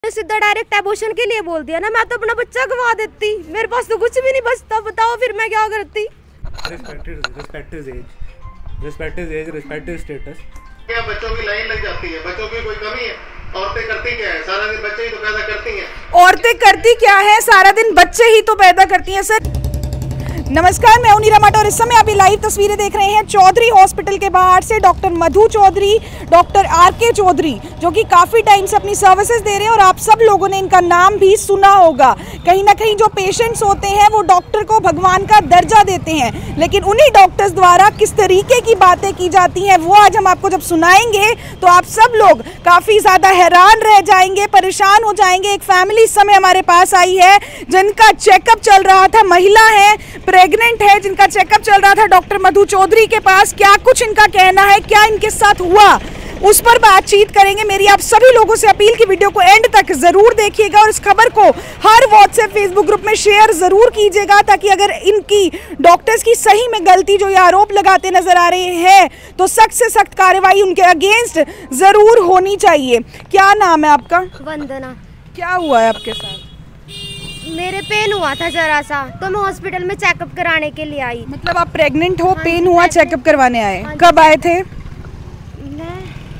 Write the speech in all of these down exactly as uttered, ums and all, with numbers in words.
सीधा direct abortion के लिए बोल दिया ना, मैं तो अपना बच्चा गवा देती, मेरे पास तो कुछ भी नहीं बचता, बताओ फिर मैं क्या करती। Respect is age, respect is age, respect is status. क्या बच्चों की लाइन लग जाती है? बच्चों की कोई कमी है? औरतें करती क्या है? सारा दिन बच्चे ही तो पैदा करती हैं। औरतें करती क्या है? सारा दिन बच्चे ही तो पैदा करती हैं। सर नमस्कार, मैं नीरा माटा और इस समय अभी लाइव तस्वीरें देख रहे हैं चौधरी हॉस्पिटल के बाहर से। Doctor Madhu Chaudhary, doctor R K Chaudhary, जो कि काफ़ी टाइम से अपनी सर्विसेज दे रहे हैं और आप सब लोगों ने इनका नाम भी सुना होगा। कहीं ना कहीं जो पेशेंट्स होते हैं वो डॉक्टर को भगवान का दर्जा देते हैं, लेकिन उन्हीं डॉक्टर्स द्वारा किस तरीके की बातें की जाती हैं वो आज हम आपको जब सुनाएंगे तो आप सब लोग काफ़ी ज़्यादा हैरान रह जाएंगे, परेशान हो जाएंगे। एक फैमिली इस समय हमारे पास आई है जिनका चेकअप चल रहा था, महिला है, प्रेग्नेंट है, जिनका चेकअप चल रहा था डॉक्टर मधु चौधरी के पास। क्या कुछ इनका कहना है, क्या इनके साथ हुआ, उस पर बातचीत करेंगे। मेरी आप सभी लोगों से अपील की वीडियो को एंड तक जरूर देखिएगा और इस खबर को हर व्हाट्सएप फेसबुक ग्रुप में शेयर जरूर कीजिएगा, ताकि अगर इनकी डॉक्टर्स की सही में गलती जो ये आरोप लगाते नजर आ रहे हैं तो सख्त से सख्त कार्रवाई उनके अगेंस्ट जरूर होनी चाहिए। क्या नाम है आपका? वंदना। क्या हुआ है आपके साथ? मेरे पेन हुआ था जरा सा, तो मैं हॉस्पिटल में चेकअप कराने के लिए आई। मतलब आप प्रेग्नेंट हो, हाँ, पेन हुआ, चेकअप करवाने आए। हाँ, कब आए थे? मैं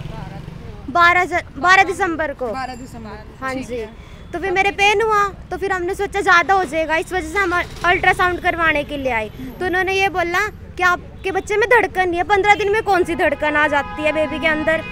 बारह बारह दिसंबर को। बारह दिसंबर। हाँ जी। तो फिर मेरे पेन हुआ तो फिर हमने सोचा ज़्यादा हो जाएगा, इस वजह से हम अल्ट्रासाउंड करवाने के लिए आए। तो उन्होंने ये बोला कि आपके बच्चे में धड़कन नहीं है। पंद्रह दिन में कौन सी धड़कन आ जाती है बेबी के अंदर?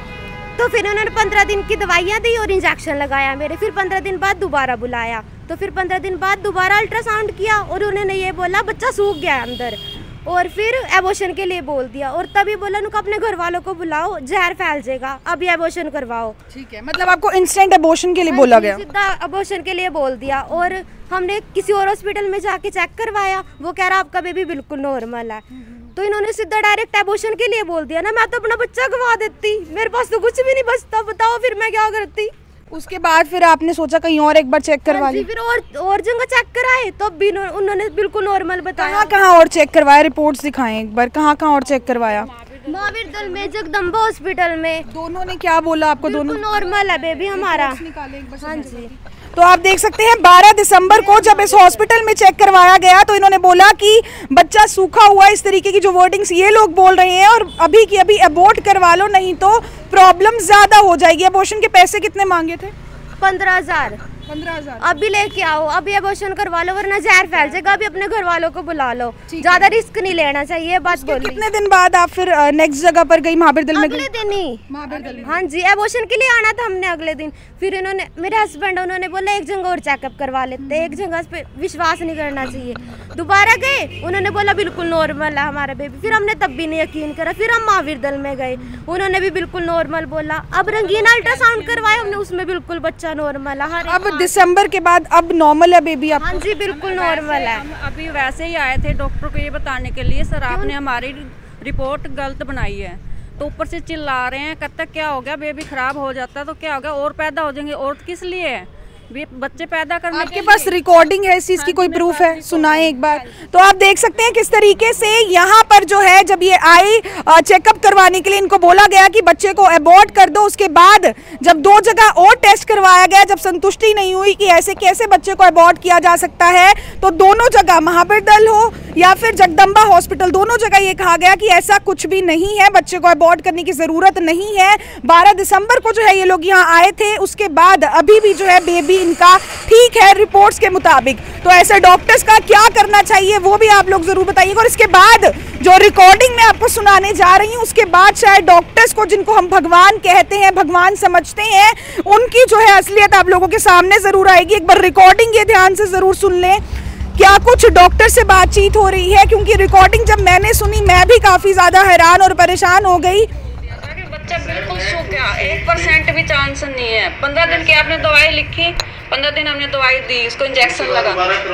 तो फिर उन्होंने पंद्रह दिन की दवाइयाँ दी और इंजेक्शन लगाया मेरे। फिर पंद्रह दिन बाद दोबारा बुलाया, तो फिर पंद्रह दिन बाद दोबारा अल्ट्रासाउंड किया और उन्होंने ये बोला बच्चा सूख गया है अंदर, और फिर एबॉर्शन के लिए बोल दिया। और तभी बोला उनको अपने घर वालों को बुलाओ, जहर फैल जाएगा, अभी एबॉर्शन करवाओ। ठीक है, मतलब आपको इंस्टेंट एबॉर्शन के लिए बोला गया? सीधा एबॉर्शन के लिए बोल दिया। और हमने किसी और हॉस्पिटल में जाके चेक करवाया, वो कह रहा आपका बेबी बिल्कुल नॉर्मल है। तो इन्होंने सीधा डायरेक्ट एबॉर्शन के लिए बोल दिया ना, मैं तो अपना बच्चा गवा देती, मेरे पास तो कुछ भी नहीं बचता, बताओ फिर मैं क्या करती। उसके बाद फिर आपने सोचा कहीं और एक बार चेक करवा ली? फिर और और जगह चेक कराए तो भी उन्होंने बिल्कुल नॉर्मल बताया। कहाँ कहाँ और चेक करवाया? रिपोर्ट्स दिखाएं एक बार, कहाँ कहाँ और चेक करवाया? महावीर दल में, जगदम्बा हॉस्पिटल में। दोनों ने क्या बोला आपको? दोनों नॉर्मल है बेबी हमारा। हाँ जी। तो आप देख सकते हैं बारह दिसंबर को जब इस हॉस्पिटल में चेक करवाया गया तो इन्होंने बोला कि बच्चा सूखा हुआ, इस तरीके की जो वर्डिंग्स ये लोग बोल रहे हैं, और अभी की अभी अबॉर्ट करवा लो नहीं तो प्रॉब्लम ज्यादा हो जाएगी। एबॉर्शन के पैसे कितने मांगे थे? पंद्रह हजार। पंद्रह हजार अभी लेके आओ, अभी एबॉर्शन करवा लो वरना जहर फैल जाएगा, अभी अपने घर वालों को बुला लो, ज्यादा रिस्क नहीं लेना चाहिए। बात बोली। कितने दिन बाद आप फिर नेक्स्ट जगह पर गई? महावीर दल में? अगले दिन ही। महावीर दल में? हाँ जी, एबॉर्शन के लिए आना था हमने अगले दिन। फिर इन्होंने, मेरे हस्बैंड उन्होंने बोला एक जगह और चेकअप करवा लेते, एक जगह पे विश्वास नहीं करना चाहिए। दोबारा गए, उन्होंने बोला बिल्कुल नॉर्मल है हमारा बेबी। फिर हमने तब भी नहीं यकीन करा, फिर हम महावीर दल में गए, उन्होंने भी बिल्कुल नॉर्मल बोला। अब रंगीन अल्ट्रासाउंड करवाया हमने, उसमें बिल्कुल बच्चा नॉर्मल है। अब दिसंबर के बाद अब नॉर्मल है बेबी आप? हाँ जी, बिल्कुल नॉर्मल है। हम अभी वैसे ही आए थे डॉक्टर को ये बताने के लिए, सर आपने हमारी रिपोर्ट गलत बनाई है। तो ऊपर से चिल्ला रहे हैं, कब तक क्या हो गया, बेबी खराब हो जाता है तो क्या हो गया, और पैदा हो जाएंगे। और किस लिए है? बच्चे पैदा करने आपके पास रिकॉर्डिंग है इस चीज की? कोई प्रूफ है? सुनाए एक बार। तो आप देख सकते हैं किस तरीके से यहाँ पर जो है जब ये आई चेकअप करवाने के लिए, इनको बोला गया कि बच्चे को अबॉर्ट कर दो। उसके बाद जब दो जगह और टेस्ट करवाया गया, जब संतुष्टि नहीं हुई कि ऐसे कैसे बच्चे को अबॉर्ट किया जा सकता है, तो दोनों जगह महावीर दल हो या फिर जगदम्बा हॉस्पिटल, दोनों जगह ये कहा गया कि ऐसा कुछ भी नहीं है, बच्चे को अबॉर्ट करने की जरूरत नहीं है। बारह दिसंबर को जो है ये लोग यहाँ आए थे, उसके बाद अभी भी जो है बेबी इनका ठीक है रिपोर्ट्स के मुताबिक। तो ऐसे डॉक्टर्स का क्या करना चाहिए वो भी आप लोग जरूर बताइएगा। और इसके बाद जो रिकॉर्डिंग मैं आपको सुनाने जा रही हूँ, उसके बाद शायद डॉक्टर्स को, जिनको हम भगवान कहते हैं, भगवान समझते हैं, उनकी जो है असलियत आप लोगों के सामने जरूर आएगी। एक बार रिकॉर्डिंग ये ध्यान से जरूर सुन लें, क्या कुछ डॉक्टर से बातचीत हो रही है, क्योंकि रिकॉर्डिंग जब मैंने सुनी मैं भी काफी ज्यादा हैरान और परेशान हो गई। बच्चा बिल्कुल सूख गया, एक परसेंट भी चांस नहीं है। पंद्रह दिन की आपने दवाई लिखी, पंद्रह दिन हमने दवाई दी, उसको इंजेक्शन लगा,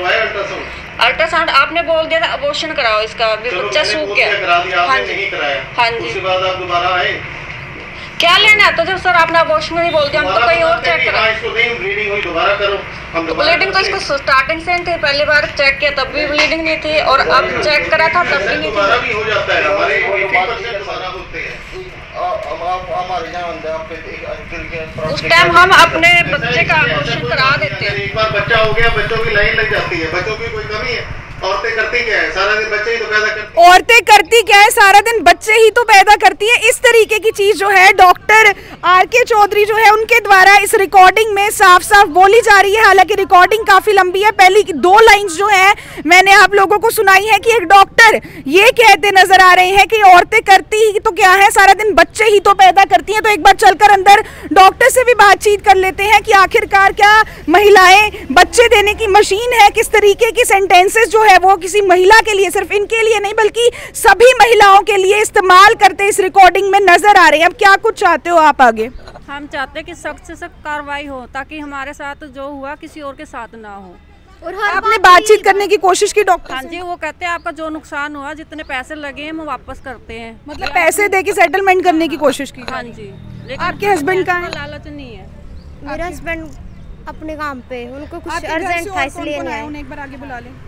अल्ट्रासाउंड आपने बोल दिया था अबॉर्शन कराओ इसका, बच्चा सूख गया। हाँ जी, हाँ जी। उसके बाद आप दोबारा आए, क्या लेना है? तो जब सर आपने अबॉर्शन नहीं बोल दिया, हम तो कहीं और चेक करा। ब्लीडिंग हुई दोबारा करो। तो ब्लीडिंग तो इसको स्टार्टिंग से थी, पहली बार चेक किया तब भी ब्लीडिंग नहीं थी, और अब चेक करा था तब भी नहीं थी। दोबारा भी हो जाता है, हमारे अब आप हमारे यहाँ अंदर आपके दिल के उस टाइम हम अपने बच्चे का ऑपरेशन करा देते हैं। एक बार बच्चा हो गया, बच्चों की लाइन लग जाती है। बच्चों की कोई कमी है? औरतें करती क्या है? सारा दिन बच्चे ही तो पैदा करती हैं। औरतें करती क्या है? सारा दिन बच्चे ही तो पैदा करती है। इस तरीके की चीज जो है डॉक्टर आर के चौधरी जो है उनके द्वारा इस रिकॉर्डिंग में साफ साफ बोली जा रही है। हालांकि रिकॉर्डिंग काफी लंबी है, पहली दो लाइंस जो है मैंने आप लोगों को सुनाई है कि एक डॉक्टर ये कहते नजर आ रहे हैं कि औरतें करती ही तो क्या है, सारा दिन बच्चे ही तो पैदा करती हैं। तो एक बार चलकर अंदर डॉक्टर से भी बातचीत कर लेते हैं कि आखिरकार क्या महिलाएं बच्चे देने की मशीन है? किस तरीके की सेंटेंसेस जो है वो किसी महिला के लिए, सिर्फ इनके लिए नहीं बल्कि सभी महिलाओं के लिए इस्तेमाल करते इस रिकॉर्डिंग में नजर आ रहे हैं। अब क्या कुछ चाहते हो आप आगे? हम चाहते हैं कि सख्त से सख्त कार्रवाई हो ताकि हमारे साथ जो हुआ किसी और के साथ ना हो। और हर आपने बातचीत करने की कोशिश की डॉक्टर हाँ से? जी, वो कहते हैं आपका जो नुकसान हुआ, जितने पैसे लगे हैं हम वापस करते हैं। मतलब पैसे दे के सेटलमेंट करने की कोशिश की? हाँ जी, लेकिन आपके हस्बैंड कहाँ हैं? लालच नहीं है। मेरे हस्बैंड अपने काम पे, उनको कुछ आपके घर से अर्जेंट था और इसलिए कौन-कौन नहीं आया? आए। उन्हें एक बार आगे बुला लें।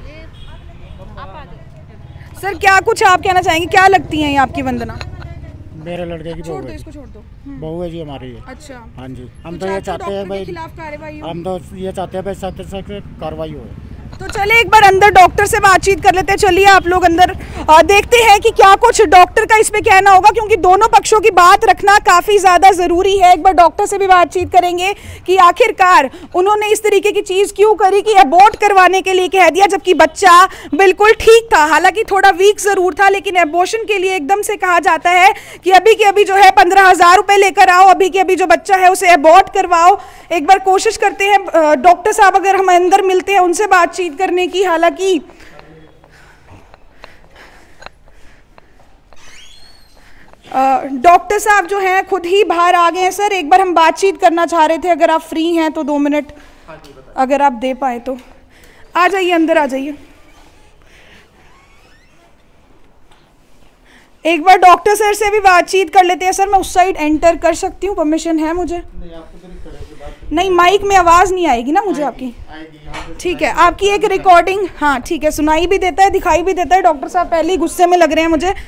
सर क्या कुछ आप कहना चाहेंगे? क्या लगती हैं ये आपकी वंदना? मेरे लड़के की छोड़ बहू दो, है। इसको छोड़ दो। बहू है जी हमारी ये। अच्छा, हाँ जी, हम तो तो ये चाहते हो चाहते हैं डॉक्टर के भाई, खिलाफ कार्रवाई हो? हम तो ये चाहते हैं भाई सख्त से सख्त कार्रवाई हो। तो चले एक बार अंदर डॉक्टर से बातचीत कर लेते हैं। चलिए आप लोग अंदर आ, देखते हैं कि क्या कुछ डॉक्टर का इस पे कहना होगा, क्योंकि दोनों पक्षों की बात रखना काफी ज्यादा जरूरी है। एक बार डॉक्टर से भी बातचीत करेंगे कि आखिरकार उन्होंने इस तरीके की चीज क्यों करी कि अबॉर्ट करवाने के लिए कह दिया, जबकि बच्चा बिल्कुल ठीक था। हालांकि थोड़ा वीक जरूर था, लेकिन एबॉर्शन के लिए एकदम से कहा जाता है कि अभी के अभी जो है पंद्रह हजार रुपए लेकर आओ, अभी के अभी जो बच्चा है उसे अबॉर्ट करवाओ। एक बार कोशिश करते हैं डॉक्टर साहब अगर हम अंदर मिलते हैं उनसे बातचीत करने की। हालांकि डॉक्टर साहब जो हैं खुद ही बाहर आ गए हैं। सर एक बार हम बातचीत करना चाह रहे थे, अगर आप फ्री हैं तो दो मिनट अगर आप दे पाए तो आ जाइए, अंदर आ जाइए। एक बार डॉक्टर सर से भी बातचीत कर लेते हैं। सर मैं उस साइड एंटर कर सकती हूँ? परमिशन है मुझे? नहीं, माइक में आवाज़ नहीं आएगी ना मुझे आपकी? ठीक है, आपकी एक रिकॉर्डिंग, हाँ ठीक है, सुनाई भी देता है, दिखाई भी देता है। डॉक्टर साहब पहले ही गुस्से में लग रहे हैं मुझे।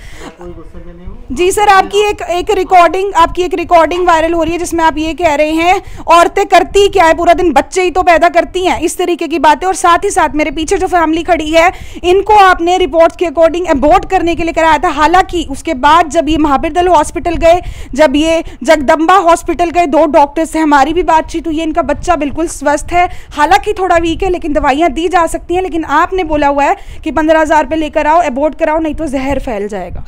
जी सर, आपकी एक एक रिकॉर्डिंग आपकी एक रिकॉर्डिंग वायरल हो रही है जिसमें आप ये कह रहे हैं औरतें करती क्या है, पूरा दिन बच्चे ही तो पैदा करती हैं, इस तरीके की बातें। और साथ ही साथ मेरे पीछे जो फैमिली खड़ी है इनको आपने रिपोर्ट्स के अकॉर्डिंग अबॉर्ट करने के लिए कराया था। हालांकि उसके बाद जब ये महावीर दल हॉस्पिटल गए, जब ये जगदम्बा हॉस्पिटल गए, दो डॉक्टर से हमारी भी बातचीत हुई है, इनका बच्चा बिल्कुल स्वस्थ है। हालांकि थोड़ा वीक है लेकिन दवाइयाँ दी जा सकती हैं। लेकिन आपने बोला हुआ है कि पंद्रह हजार रुपये लेकर आओ, अबॉर्ट कराओ, नहीं तो जहर फैल जाएगा।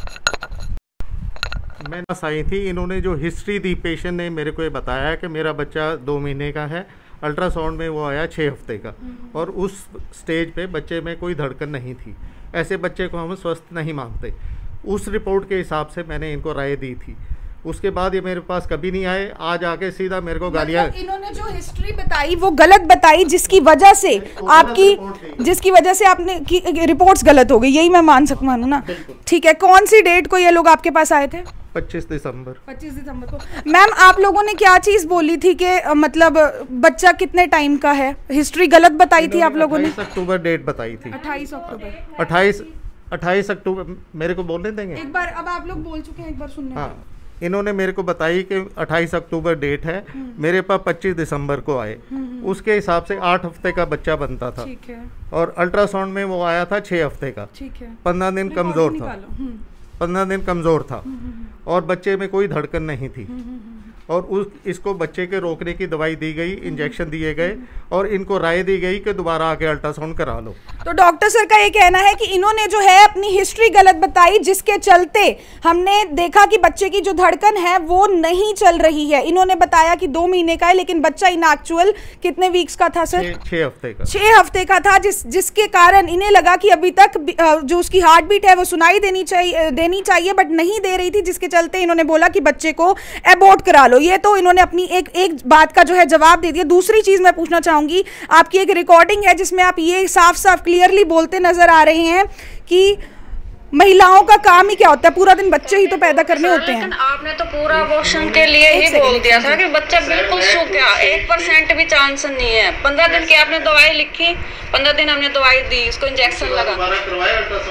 मैं बस आई थी, इन्होंने जो हिस्ट्री दी पेशेंट ने मेरे को ये बताया कि मेरा बच्चा दो महीने का है, अल्ट्रासाउंड में वो आया छः हफ्ते का, और उस स्टेज पे बच्चे में कोई धड़कन नहीं थी। ऐसे बच्चे को हम स्वस्थ नहीं मानते। उस रिपोर्ट के हिसाब से मैंने इनको राय दी थी। उसके बाद ये मेरे पास कभी नहीं आए, आज आके सीधा मेरे को गालियाँ। मतलब इन्होंने जो हिस्ट्री बताई वो गलत बताई, जिसकी वजह से आपकी जिसकी वजह से आपने की रिपोर्ट्स गलत हो गई, यही मैं मान सकता हूँ ना? ठीक है, कौन सी डेट को ये लोग आपके पास आए थे? पच्चीस दिसंबर पच्चीस दिसंबर को। मैम आप लोगों ने क्या चीज़ बोली थी कि मतलब बच्चा कितने टाइम का है? हिस्ट्री गलत बताई थी आप लोगों ने? अट्ठाईस अक्टूबर डेट बताई थी। अट्ठाईस अक्टूबर अट्ठाईस अट्ठाईस अक्टूबर मेरे को बोलने देंगे एक बार? अब आप लोग बोल चुके हैं, एक बार सुनने। हाँ, इन्होंने मेरे को बताई कि अट्ठाईस अक्टूबर डेट है, मेरे पास पच्चीस दिसंबर को आए। उसके हिसाब से आठ हफ्ते का बच्चा बनता था। ठीक है। और अल्ट्रासाउंड में वो आया था छः हफ्ते का। ठीक है। पंद्रह दिन कमज़ोर था पंद्रह दिन कमज़ोर था और बच्चे में कोई धड़कन नहीं थी। और उस इसको बच्चे के रोकने की दवाई दी गई, इंजेक्शन दिए गए और इनको राय दी गई कि दोबारा आके अल्ट्रासाउंड करा लो। तो डॉक्टर सर का ये कहना है कि इन्होंने जो है अपनी हिस्ट्री गलत बताई, जिसके चलते हमने देखा कि बच्चे की जो धड़कन है वो नहीं चल रही है। इन्होंने बताया कि दो महीने का है लेकिन बच्चा इन एक्चुअल कितने वीक्स का था सर? छः हफ्ते का छः हफ्ते का था, जिस जिसके कारण इन्हें लगा कि अभी तक जो उसकी हार्ट बीट है वो सुनाई देनी चाहिए देनी चाहिए बट नहीं दे रही थी, जिसके चलते इन्होंने बोला कि बच्चे को अबॉर्ट करा लो। ये तो इन्होंने अपनी एक एक बात का जो है जवाब दे दिया। दूसरी चीज मैं पूछना चाहूंगी, आपकी एक रिकॉर्डिंग है जिसमें आप ये साफ साफ क्लियरली बोलते नजर आ रहे हैं कि महिलाओं का काम ही क्या होता है, पूरा दिन बच्चे ही तो पैदा करने होते हैं। आपने तो पूरा अबॉर्शन के लिए ही बोल दिया था कि बच्चा बिल्कुल सूख गया, एक परसेंट भी चांस नहीं है। पंद्रह दिन की आपने दवाई लिखी, पंद्रह दिन हमने दवाई दी, उसको इंजेक्शन लगा।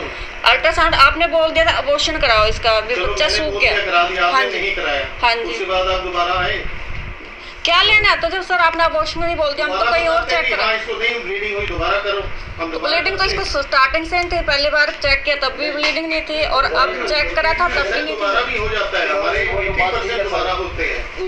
अल्ट्रासाउंड आपने बोल दिया था अबॉर्शन कराओ इसका, अभी बच्चा सूख गया। हाँ जी हाँ जी, उसके बाद आप दोबारा आए, क्या लेना है? तो जब सर आपने अबॉर्शन नहीं बोल दिया, हम तो कहीं और चेक करा। ब्लीडिंग हुई दोबारा करो, हम ब्लीडिंग तो इसको स्टार्टिंग से थी, पहली बार चेक किया तब भी ब्लीडिंग नहीं थी, और अब चेक करा था तब भी नहीं थी। भी हो जाता है, हमारे दोबारा होते हैं।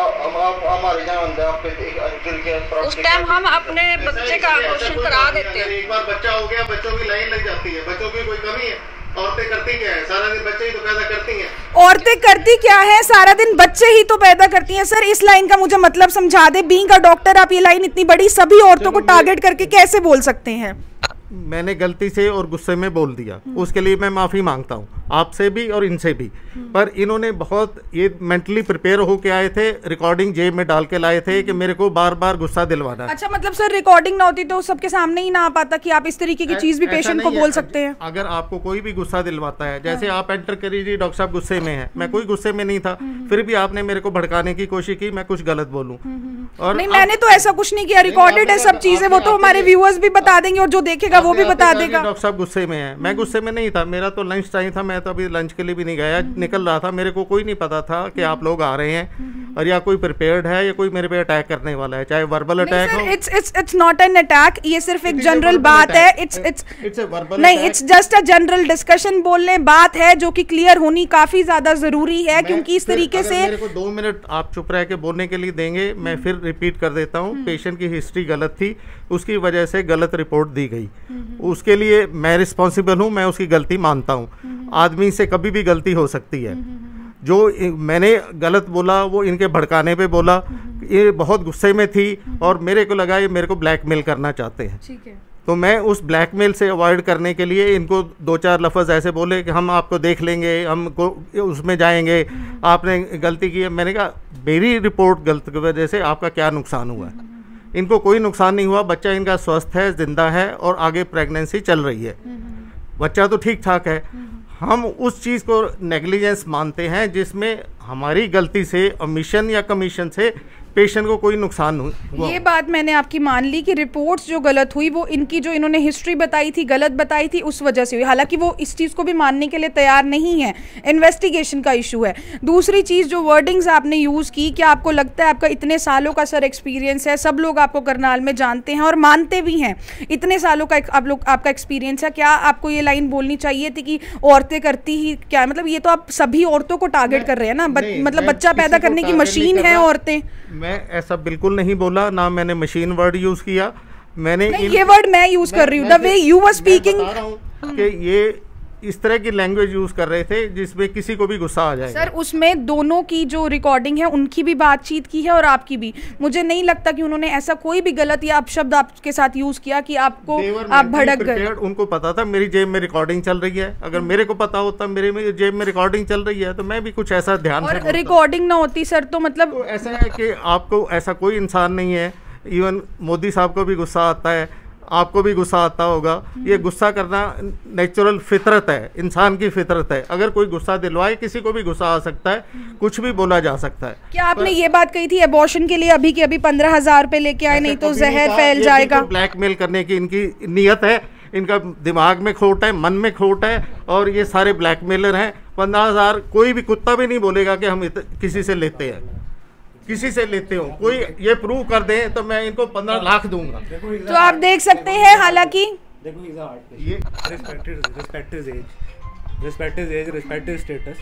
उस टाइम हम अपने बच्चे का अबॉर्शन करा देते हैं। एक बार बच्चा हो गया, बच्चों की लाइन लग जाती है। बच्चों की कोई कमी है? औरतें करती क्या है? सारा दिन बच्चे ही तो पैदा करती हैं। औरतें करती क्या है? सारा दिन बच्चे ही तो पैदा करती हैं। सर इस लाइन का मुझे मतलब समझा दे। बीइंग अ डॉक्टर आप ये लाइन इतनी बड़ी सभी औरतों को टारगेट करके कैसे बोल सकते हैं? मैंने गलती से और गुस्से में बोल दिया, उसके लिए मैं माफ़ी मांगता हूँ आपसे भी और इनसे भी। पर इन्होंने बहुत ये मेंटली प्रिपेयर होके आए थे, रिकॉर्डिंग जेब में डाल के लाए थे कि मेरे को बार बार गुस्सा दिलवाना। अच्छा, मतलब सर रिकॉर्डिंग ना होती तो सबके सामने ही ना आ पाता कि आप इस तरीके की चीज भी पेशेंट को बोल सकते हैं? अगर आपको कोई भी गुस्सा दिलवाता है, जैसे आप एंटर करिए डॉक्टर साहब गुस्से में है, मैं कोई गुस्से में नहीं था, फिर भी आपने मेरे को भड़काने की कोशिश की मैं कुछ गलत बोलूं। और नहीं, मैंने तो ऐसा कुछ नहीं किया। रिकॉर्डेड है सब चीजें, वो तो हमारे व्यूअर्स भी बता देंगे और जो देखेगा वो भी बता देगा। डॉक्टर साहब गुस्से में है, मैं गुस्से में नहीं था, मेरा तो लंच टाइम था, मैं तो अभी लंच के लिए भी नहीं गया, निकल रहा था। मेरे को कोई नहीं पता था कि आप लोग आ रहे हैं और या कोई प्रिपेयर्ड है या कोई मेरे पे अटैक करने वाला है, चाहे वर्बल अटैक हो। It's it's it's not an attack, ये सिर्फ एक जनरल बात है। It's it's it's a verbal नहीं, it's just a general discussion. बोलने बात है जो कि क्लियर होनी काफी ज्यादा जरूरी है, क्योंकि इस तरीके से मेरे को दो मिनट आप चुप रह के बोलने के लिए देंगे, मैं फिर रिपीट कर देता हूँ। पेशेंट की हिस्ट्री गलत थी, उसकी वजह से गलत रिपोर्ट दी गई, उसके लिए मैं रिस्पॉन्सिबल हूँ, मैं उसकी गलती मानता हूँ। आदमी से कभी भी गलती हो सकती है। जो मैंने गलत बोला वो इनके भड़काने पे बोला, ये बहुत गुस्से में थी और मेरे को लगा ये मेरे को ब्लैकमेल करना चाहते हैं। ठीक है, तो मैं उस ब्लैकमेल से अवॉइड करने के लिए इनको दो चार लफ्ज़ ऐसे बोले कि हम आपको देख लेंगे, हमको उसमें जाएंगे, आपने गलती की है। मैंने कहा मेरी रिपोर्ट गलत की वजह से आपका क्या नुकसान हुआ है? इनको कोई नुकसान नहीं हुआ, बच्चा इनका स्वस्थ है, जिंदा है और आगे प्रेगनेंसी चल रही है, बच्चा तो ठीक ठाक है। हम उस चीज़ को नेग्लिजेंस मानते हैं जिसमें हमारी गलती से, ओमिशन या कमीशन से पेशेंट को कोई नुकसान हुआ। ये बात मैंने आपकी मान ली कि रिपोर्ट्स जो गलत हुई वो इनकी जो इन्होंने हिस्ट्री बताई थी, गलत बताई थी, उस वजह से हुई। हालांकि वो इस चीज़ को भी मानने के लिए तैयार नहीं है, इन्वेस्टिगेशन का इशू है। दूसरी चीज़ जो वर्डिंग्स आपने यूज़ की, क्या आपको लगता है आपका इतने सालों का सर एक्सपीरियंस है, सब लोग आपको करनाल में जानते हैं और मानते भी हैं, इतने सालों का आप लोग आपका एक्सपीरियंस है, क्या आपको ये लाइन बोलनी चाहिए थी कि औरतें करती ही क्या? मतलब ये तो आप सभी औरतों को टारगेट कर रहे हैं ना, मतलब बच्चा पैदा करने की मशीन है औरतें। मैं ऐसा बिल्कुल नहीं बोला, ना मैंने मशीन वर्ड यूज किया। मैंने नहीं, ये वर्ड मैं यूज कर रही हूँ, the way you were speaking, कि ये इस तरह की लैंग्वेज यूज कर रहे थे जिसमें किसी को भी गुस्सा आ जाएगा। सर उसमें दोनों की जो रिकॉर्डिंग है उनकी भी बातचीत की है और आपकी भी। मुझे नहीं लगता कि उन्होंने ऐसा कोई भी गलत या अपशब्द आपके साथ यूज किया कि आपको आप भड़क गए। उनको पता था मेरी जेब में रिकॉर्डिंग चल रही है, अगर मेरे को पता होता मेरे में जेब में रिकॉर्डिंग चल रही है तो मैं भी कुछ ऐसा ध्यान और रिकॉर्डिंग ना होती सर तो मतलब तो ऐसा है कि आपको ऐसा कोई इंसान नहीं है, इवन मोदी साहब को भी गुस्सा आता है, आपको भी गुस्सा आता होगा। ये गुस्सा करना नेचुरल फितरत है, इंसान की फितरत है। अगर कोई गुस्सा दिलवाए, किसी को भी गुस्सा आ सकता है, कुछ भी बोला जा सकता है। क्या आपने ये बात कही थी अबॉर्शन के लिए अभी के अभी पंद्रह हजार रुपए लेके आए, नहीं तो जहर फैल जाएगा? ब्लैकमेल करने की इनकी नियत है, इनका दिमाग में खोट है, मन में खोट है और ये सारे ब्लैकमेलर हैं। पंद्रह हजार कोई भी कुत्ता भी नहीं बोलेगा कि हम किसी से लेते हैं, किसी से लेते हो। कोई ये प्रूव कर दे तो मैं इनको पंद्रह लाख दूंगा। तो आप देख सकते हैं, हालांकि देखो इज आर्ट ये respected respect is age respect is age respect is status.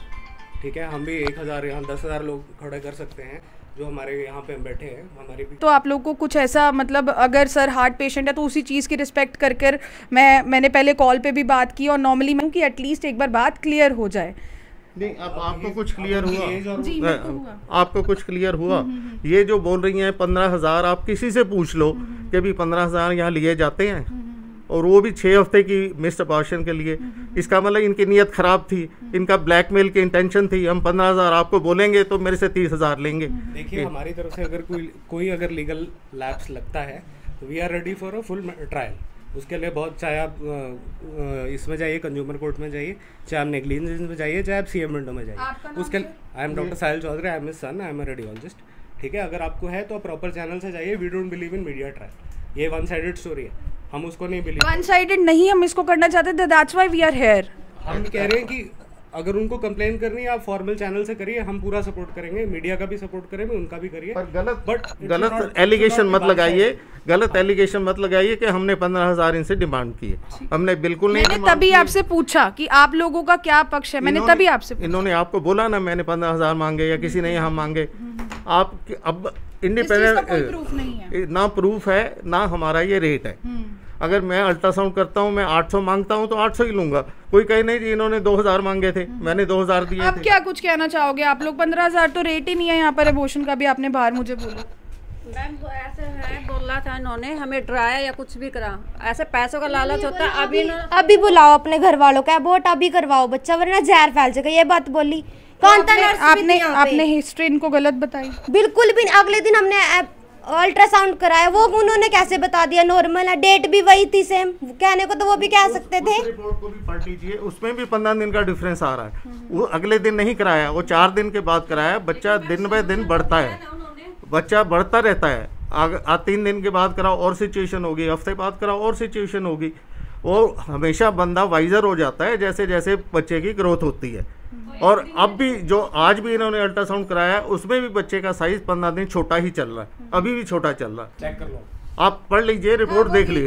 ठीक है, हम भी एक हज़ार यहाँ दस हज़ार लोग खड़े कर सकते हैं जो हमारे यहाँ पे बैठे हैं, हमारी भी। तो आप लोग को कुछ ऐसा मतलब अगर सर हार्ट पेशेंट है तो उसी चीज़ की रिस्पेक्ट कर कर मैं मैंने पहले कॉल पे भी बात की और नॉर्मली मैं कि एटलीस्ट एक बार बात क्लियर हो जाए। नहीं, अब आपको कुछ क्लियर हुआ? जी, हुआ आपको कुछ क्लियर हुआ? ये जो बोल रही हैं पंद्रह हजार, आप किसी से पूछ लो कि भी पंद्रह हजार यहाँ लिए जाते हैं, और वो भी छः हफ्ते की मिस्ड अबॉर्शन के लिए। इसका मतलब इनकी नीयत ख़राब थी, इनका ब्लैकमेल की इंटेंशन थी। हम पंद्रह हजार आपको बोलेंगे तो मेरे से तीस हजार लेंगे। देखिए हमारी तरफ से अगर कोई कोई अगर लीगल लैप्स लगता है तो we are ready for a full trial. उसके लिए बहुत, चाहे आप इसमें जाइए, कंज्यूमर कोर्ट में जाइए, चाहे आप नेग्लिजेंस में जाइए, चाहे आप सीएम विंडो में जाइए। उसके I am doctor Sahil Chaudhary, I am his son, I am a radiologist. ठीक है, अगर आपको है तो प्रॉपर चैनल से जाइए। We don't believe in media trial, ये वन साइडेड स्टोरी है। हम उसको नहीं बिलीव। वन साइडेड नहीं हम इसको करना चाहते, that's why we are here. हम कह रहे हैं कि अगर उनको कंप्लेन करनी है आप फॉर्मल चैनल से करिए, हम पूरा सपोर्ट करेंगे, मीडिया का भी सपोर्ट करेंगे, उनका भी करिए। पर गलत बट गलत एलिगेशन मत लगाइए, गलत एलिगेशन मत लगाइए कि हमने पंद्रह हजार इनसे डिमांड की है। हमने बिल्कुल नहीं। मैंने तभी आपसे पूछा कि आप लोगों का क्या पक्ष है, मैंने तभी आपसे पूछा। इन्होंने आपको बोला ना मैंने पंद्रह हजार मांगे या किसी ने यहाँ मांगे। आप अब कोई इंडिपेंडेंट प्रूफ नहीं है, ना प्रूफ है ना हमारा ये रेट है। अगर मैं अल्ट्रासाउंड करता हूँ मैं आठ सौ मांगता हूँ तो आठ सौ ही लूंगा। कोई कहे नहीं जी इन्होंने दो हज़ार मांगे थे मैंने दो हज़ार दिए आप थे। क्या कुछ कहना चाहोगे? आप लोग पंद्रह हजार तो रेट ही नहीं है यहाँ पर एबॉर्शन का भी, आपने बाहर मुझे बोला। मैम वो ऐसे है, बोला था इन्होंने हमें डराया या कुछ भी करा, ऐसे पैसों का लालच होता है। अभी अभी बुलाओ अपने घर वालों का अबॉर्ट अभी करवाओ बच्चा, वरना जहर फैल जाएगा। ये बात बोली कौन था? नर्स भी आपने थी यहाँ पे। आपने हिस्ट्री इनको गलत बताई? बिल्कुल भी नहीं। अगले दिन हमने अल्ट्रासाउंड कराया, वो उन्होंने कैसे बता दिया नॉर्मल है, डेट भी वही थी सेम। कहने को तो वो भी कह सकते थे। रिपोर्ट को भी पढ़ लीजिए, उसमें भी पंद्रह दिन का डिफरेंस आ रहा है। वो अगले दिन नहीं कराया, वो चार दिन के बाद कराया। बच्चा दिन ब दिन बढ़ता है, बच्चा बढ़ता रहता है। आग आ, तीन दिन के बाद कराओ और सिचुएशन होगी, हफ्ते बाद कराओ और सिचुएशन होगी। वो हमेशा बंदा वाइजर हो जाता है जैसे जैसे बच्चे की ग्रोथ होती है। और अब भी जो आज भी इन्होंने अल्ट्रासाउंड कराया उसमें भी बच्चे का साइज पंद्रह दिन छोटा ही चल रहा है, अभी भी छोटा चल रहा है। चेक कर लो, आप पढ़ लीजिए, रिपोर्ट देख लीजिए।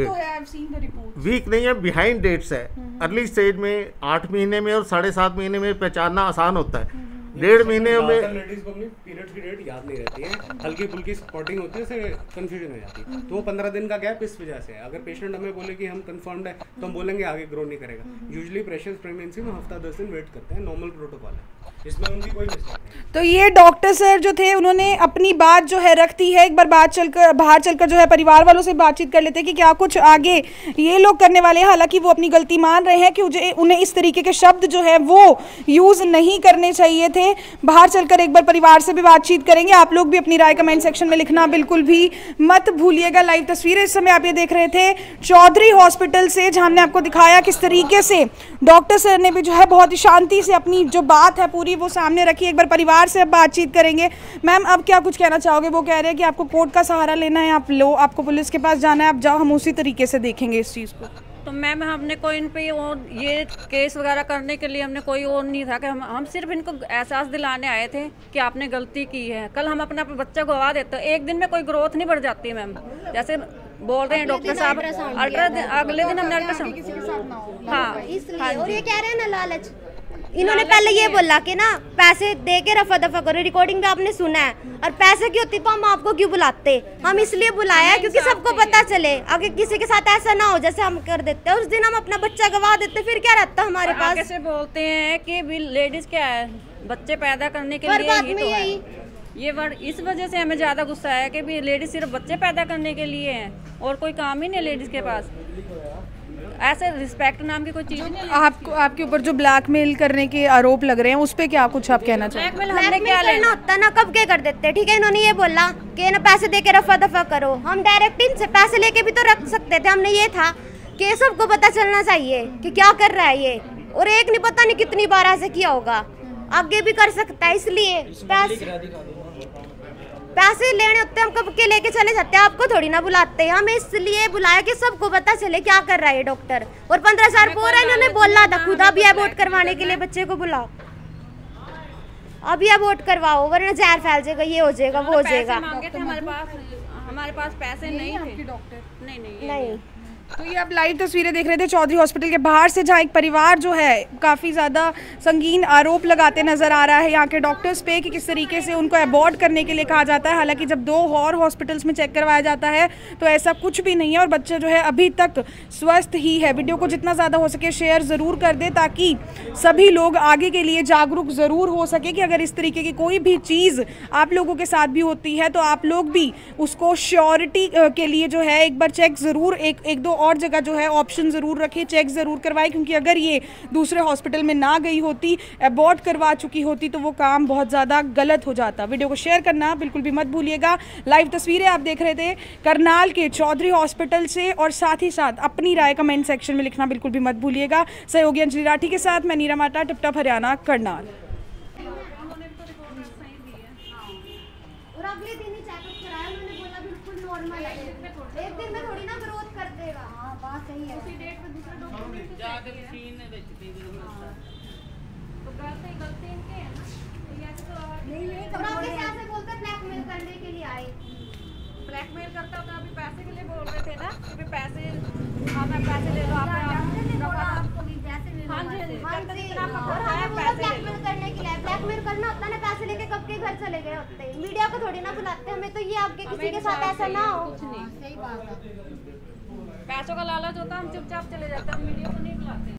तो वीक नहीं है, बिहाइंड डेट्स है। अर्ली स्टेज में आठ महीने में और साढ़े सात महीने में पहचानना आसान होता है। डेढ़ महीने में लेडीज को अपनी पीरियड्स की डेट याद नहीं रहती है, हल्की फुल्की स्पॉटिंग होती है, उससे कंफ्यूजन हो जाती है। तो वो पंद्रह दिन का गैप इस वजह से है। अगर पेशेंट हमें बोले कि हम कंफर्म्ड है तो हम बोलेंगे आगे ग्रो नहीं करेगा। यूजुअली प्रेशर्स प्रेगनेंसी में हफ्ता दस दिन वेट करते हैं, नॉर्मल प्रोटोकॉल है, इसमें उनकी कोई मिस्टेक नहीं। तो ये डॉक्टर सर जो थे उन्होंने अपनी बात जो है रख दी है। एक बार बात चलकर बाहर चलकर जो है परिवार वालों से बातचीत कर लेते हैं कि क्या कुछ आगे ये लोग करने वाले हैं। हालांकि वो अपनी गलती मान रहे हैं कि उन्हें इस तरीके के शब्द जो है वो यूज़ नहीं करने चाहिए थे। बाहर चलकर एक बार परिवार से भी बातचीत करेंगे। आप लोग भी अपनी राय कमेंट सेक्शन में लिखना बिल्कुल भी मत भूलिएगा। लाइव तस्वीरें इस समय आप ये देख रहे थे चौधरी हॉस्पिटल से, जहाँ हमने आपको दिखाया किस तरीके से डॉक्टर सर ने भी जो है बहुत ही शांति से अपनी जो बात है पूरी वो सामने रखी। एक बार परिवार से अब बातचीत करेंगे। मैम अब क्या कुछ कहना चाहोगे? वो कह रहे हैं कि आपको कोर्ट का सहारा लेना है, आप लो, आपको पुलिस के पास जाना है, आप जाओ, हम उसी तरीके से देखेंगे इस चीज़ को। तो मैम हमने कोई इन पे वो ये केस वगैरह करने के लिए हमने कोई और नहीं था कि हम हम सिर्फ इनको एहसास दिलाने आए थे कि आपने गलती की है। कल हम अपना बच्चा गवा देते हैं, एक दिन में कोई ग्रोथ नहीं बढ़ जाती मैम। जैसे बोल रहे हैं डॉक्टर साहब अल्ट्रा अगले दिन हमने अल्ट्रासाउंड, हाँ इसलिए। और ये कह रहे हैं ना लालच, इन्होंने पहले ये बोला कि ना पैसे दे के रफा दफा करो। रिकॉर्डिंग में आपने सुना है, और पैसे की होती तो हम आपको क्यों बुलाते? हम इसलिए बुलाया क्योंकि सबको पता चले, अगर किसी के साथ ऐसा ना हो जैसे हम कर देते हैं। उस दिन हम अपना बच्चा गवा देते, फिर क्या रहता हमारे पास? कैसे बोलते हैं कि लेडीज क्या है, बच्चे पैदा करने के हर लिए बात ही में तो यही। है। ये वर्ड इस वजह से हमें ज़्यादा गुस्सा है कि भी लेडीज सिर्फ बच्चे पैदा करने के लिए है और कोई काम ही नहीं लेडीज के पास। ऐसे रिस्पेक्ट नाम की कोई चीज़ नहीं है। आपको आपके ऊपर जो ब्लैकमेल करने के आरोप लग रहे हैं उस पे क्या कुछ आप कहना चाहेंगे? ब्लैकमेल हमने क्या करना लेना होता ना कब के कर देते। ठीक है, इन्होंने ये बोला कि ना पैसे दे के रफा दफा करो, हम डायरेक्ट इनसे पैसे लेके भी तो रख सकते थे। हमने ये था कि सबको पता चलना चाहिए कि क्या कर रहा है ये, और एक नहीं पता नहीं कितनी बार ऐसे किया होगा, आगे भी कर सकता है। इसलिए पैसे पैसे लेने होते हम कब के लेके चले जाते हैं, आपको थोड़ी ना बुलाते हैं। हमें इसलिए बुलाया कि सबको पता चले क्या कर रहा है ये डॉक्टर। और पंद्रह हजार बोल रहा है, इन्होंने बोला था खुद अभी अबॉर्ट करवाने के लिए बच्चे को बुलाओ, अभी अबॉर्ट करवाओ वरना जहर फैल जाएगा, ये हो जाएगा, वो हो जाएगा। मांगे थे हमारे पास, हमारे पास पैसे नहीं थे डॉक्टर, नहीं नहीं नहीं। तो ये आप लाइव तस्वीरें देख रहे थे चौधरी हॉस्पिटल के बाहर से, जहाँ एक परिवार जो है काफ़ी ज़्यादा संगीन आरोप लगाते नज़र आ रहा है यहाँ के डॉक्टर्स पे कि किस तरीके से उनको अबॉर्ट करने के लिए कहा जाता है। हालांकि जब दो और हॉस्पिटल्स में चेक करवाया जाता है तो ऐसा कुछ भी नहीं है और बच्चा जो है अभी तक स्वस्थ ही है। वीडियो को जितना ज़्यादा हो सके शेयर ज़रूर कर दे ताकि सभी लोग आगे के लिए जागरूक ज़रूर हो सके कि अगर इस तरीके की कोई भी चीज़ आप लोगों के साथ भी होती है तो आप लोग भी उसको श्योरिटी के लिए जो है एक बार चेक ज़रूर, एक एक दो और जगह जो है ऑप्शन ज़रूर रखिए, चेक ज़रूर करवाएं। क्योंकि अगर ये दूसरे हॉस्पिटल में ना गई होती, अबॉर्ट करवा चुकी होती तो वो काम बहुत ज़्यादा गलत हो जाता। वीडियो को शेयर करना बिल्कुल भी मत भूलिएगा। लाइव तस्वीरें आप देख रहे थे करनाल के चौधरी हॉस्पिटल से, और साथ ही साथ अपनी राय कमेंट सेक्शन में लिखना बिल्कुल भी मत भूलिएगा। सहयोगी अंजलि राठी के साथ मैं नीरा माटा, टिपटॉप हरियाणा, करनाल। और अगले दिन ही चेकअप कराया, उन्होंने बोला बिल्कुल नॉर्मल है। एक दिन में थोड़ी ना ग्रोथ कर देगा। हाँ बात सही है। उसी डेट पे दूसरा डॉक्यूमेंट जाके मशीन में बेच दी तो गलती गलती इनके है ना। ये तो नहीं नहीं कब से ऐसे बोलकर ब्लैकमेल करने के लिए आए। ब्लैकमेल करता तो अभी पैसे के लिए बोल रहे थे ना कि पैसे हाँ मैं पैसे ले लो आप आपको भी जैसे ले लो। हाँ जी हाँ करते जी। जितना और पकड़ता है हमें बोला पैसे ले लो। ब्लैकमेल करने के लिए ब्लैकमेल करना होता ना पैसे लेके कब के घर चले गए होते। मीडिया को थोड़ी ना बुलाते हमें तो ये आपके किसी के साथ ऐसा ना हो। कुछ नहीं सही बात है। पैसों का लालच होता हम चुपचाप चले जाते हैं मीडिया को नहीं बुलाते।